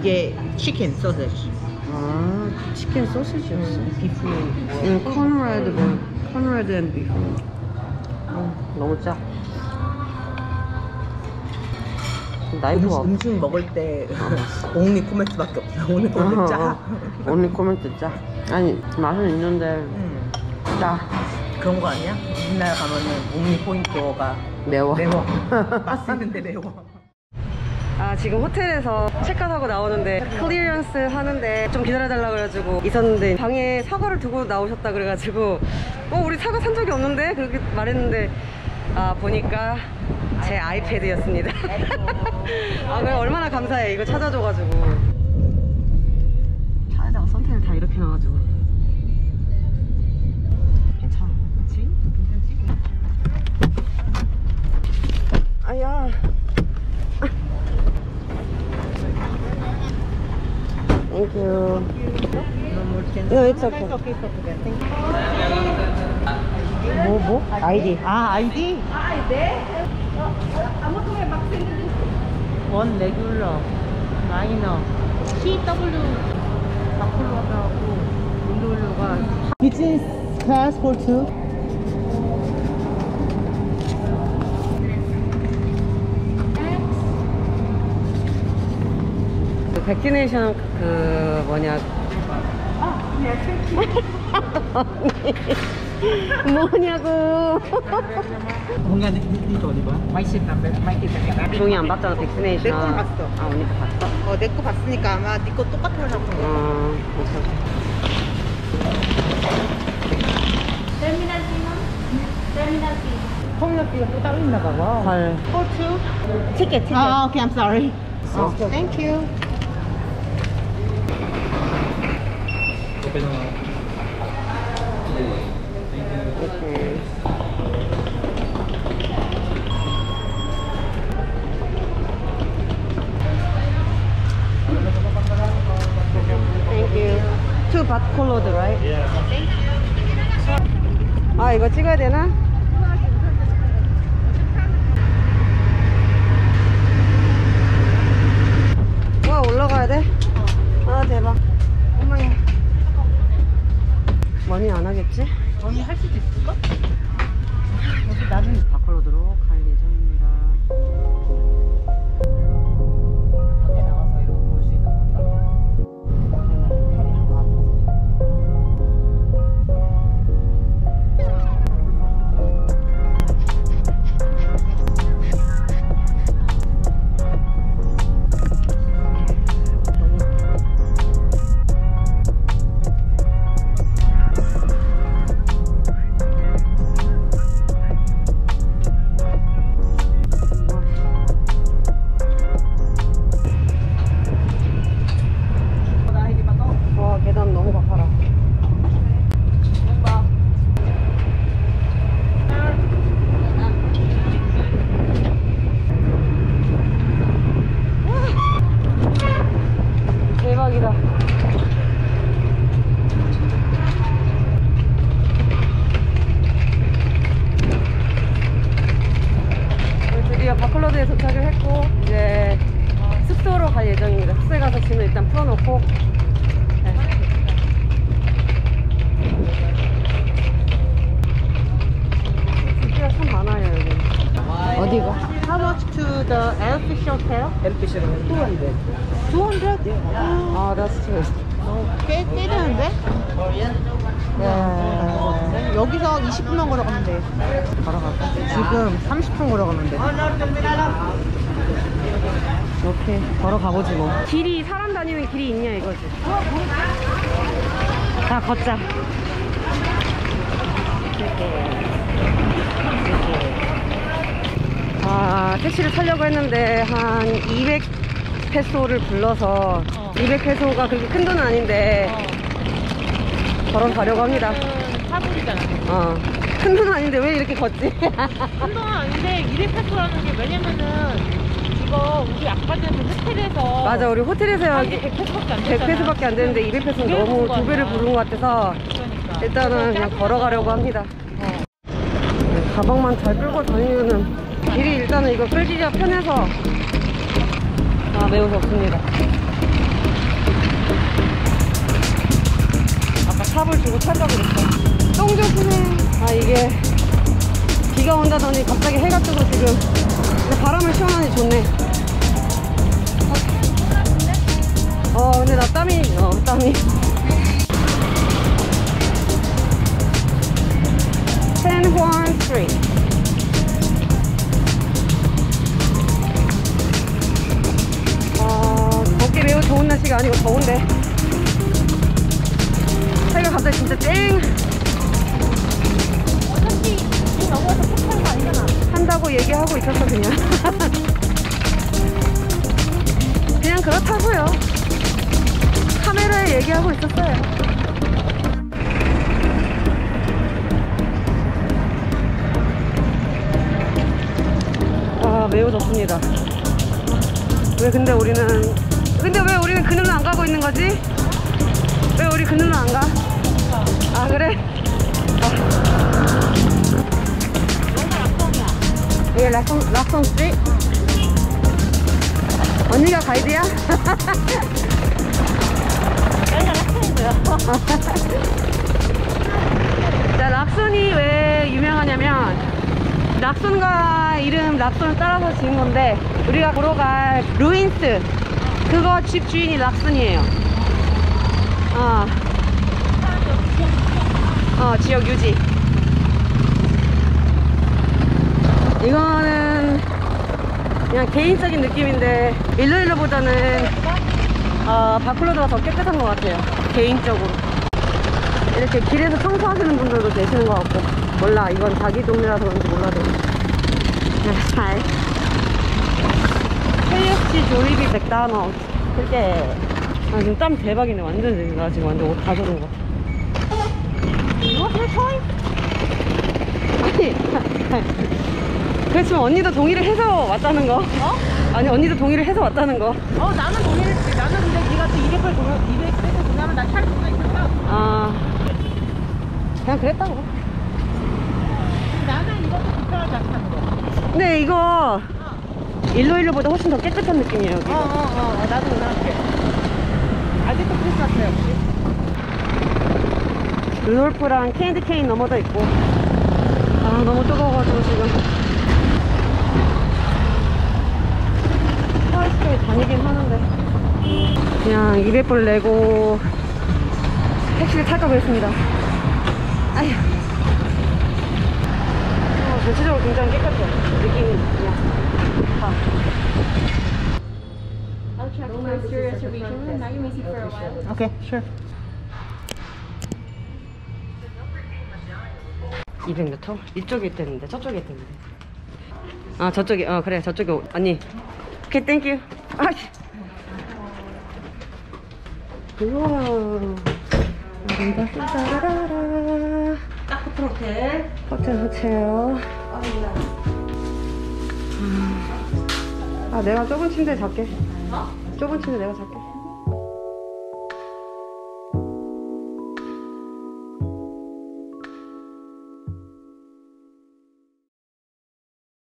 이게 치킨 소시지. 아, 치킨 소시지였어. 비프. 컨레드 앤 비프. 너무 짜. 나이프가 음식 먹을 때 only 코멘트밖에 없어. 오늘 코멘트 짜. only 코멘트 짜. 아니 맛은 있는데 짜. 그런 거 아니야? 우리나라 가면은 only 포인트가 매워. 맛있는데 매워. 아, 지금 호텔에서 체크아웃하고 나오는데 클리어런스 하는데 좀 기다려달라고 그래가지고 있었는데 방에 사과를 두고 나오셨다 그래가지고 우리 사과 산 적이 없는데 그렇게 말했는데 보니까 제 아이패드였습니다. 그래 얼마나 감사해. 이거 찾아줘가지고. 차에다가 선택을 다 이렇게 놔가지고 괜찮아. 그치? 괜찮지? 아야. Thank you. No, it's okay. 뭐? 아이디. 아이디? 원 레귤러, 마이너, CW 바콜로 하고 윈도우가 비즈니스 클래스 for two. 백티네이션 뭐냐 뭐냐고. 뭔가 이거 어디 봐? 마이십 담배, 마이십 종이 안 봤잖아. 백티네이션. 내 건 봤어. 언니 거 봤어? 내 거 봤으니까 아마 네 거 똑같은 거 샀던 거. Terminal fee, ma'am. Terminal fee. 통역비가 또 따로 있나 봐. 헐. For two? 티켓. Okay, I'm sorry. Thank you. Thank you. Two baht colored, right? Yeah. 이거 찍어야 되나? 와, 올라가야 돼? 대박. 엄마야. 머니 안 하겠지? 언니 할 수도 있을까? 여기 나중에 바컬로드로 갈 예정입니다. 밖에 나가서 이런 거 볼 수 있는 건가? 팔이 하나 아파서. 계단 너무 가파라. 대박이다. 드디어 바컬로드에 도착을 했고 이제 숙소로 갈 예정입니다. 숙소에 가서 짐을 일단 풀어놓고 진짜 참 많아요 여기. 어디가? How much to the Elfish Hotel? Elfish Hotel 200. 200? That's true. 꽤 되는데? 네. 여기서 20분만 걸어가면 돼. 걸어갈까? 지금 30분 걸어가면 돼. 오케이, 걸어가보지 뭐. 길이 사람 다니는 길이 있냐 이거지. 자, 걷자. 택시를 타려고 했는데 한 200페소를 불러서 200페소가 그렇게 큰 돈은 아닌데 걸어서 가려고 합니다. 사불이잖아. 큰 돈은 아닌데 왜 이렇게 걷지? 큰 돈은 아닌데 200페소라는 게 왜냐면은 이거 우리 아까 전에 호텔에서 맞아, 우리 호텔에서 한 100페소밖에 안 되잖아. 100페소밖에 안 되는데 200페소는 너무 두 배를 부른 것 같아서 그러니까. 일단은 그냥 걸어가려고 합니다. 가방만 잘 끌고 다니면은 길이 일단은 이거 끌기가 편해서 매우 좋습니다. 팁을 주고 탈까 그랬어. 똥 조심해. 아 이게 비가 온다더니 갑자기 해가 뜨고 지금. 근데 바람을 시원하니 좋네. 근데 나 땀이 San Juan Street. 걷기 매우 좋은 날씨가 아니고 더운데 해가 갑자기 진짜 쨍 어차피 이 넘어서 폭탄 거 아니잖아. 한다고 얘기하고 있었어 그냥. 그냥 그렇다고요. 카메라에 얘기하고 있었어요. 아 매우 덥습니다. 근데 왜 우리는 그늘로 안 가고 있는 거지? 왜 우리 그늘로 안 가? 아 그래? 여기 락송 스트리트? 언니가 가이드야? 여기가 락슨이고요. 자, 락손이 왜 유명하냐면 락손과 이름 락손을 따라서 지은 건데 우리가 보러 갈 루인스 그거 집 주인이 락손이에요. 지역 유지. 이거는 그냥 개인적인 느낌인데 일로일로보다는 바클로드가 더 깨끗한 것 같아요. 개인적으로. 이렇게 길에서 청소하시는 분들도 계시는 것 같고 몰라 이건 자기 동네라서 그런지 몰라도 잘 KFC 조리비 맥다나우스 그렇게 지금 땀 대박이네 완전. 나 지금 완전 옷 다 젖은 거. 이거 해서이? 아니 그렇지만 언니도 동의를 해서 왔다는 거. 아니 언니도 동의를 해서 왔다는 거. 나는 동의를 했지. 나는 근데 네가 또 200페소 보내면 나 살 수가 있었어. 그냥 그랬다고. 나는 이것도 불편하지 않다는 거. 근데 이거 일로일로보다 훨씬 더 깨끗한 느낌이에요 여기. 나도 그렇게. 아직도 크리스마스야 역시. 루돌프랑 캔디 케인 넘어져 있고. 너무 뜨거워가지고 지금 파이스에 다니긴 하는데 그냥 200불 내고 택시를 탈까 그랬습니다. 아휴. 전체적으로 굉장히 깨끗해 느낌이 그냥. I'll check first your reservation. Now you're missing for a while. Okay, sure. 200m? 이쪽에 있다는데 저쪽에 있다는데. 저쪽에 그래 저쪽에 언니. 오케이 땡큐. 우와 딱 호텔 호텔. 내가 좁은 침대 잡게. 좁은 침대 내가 잡게.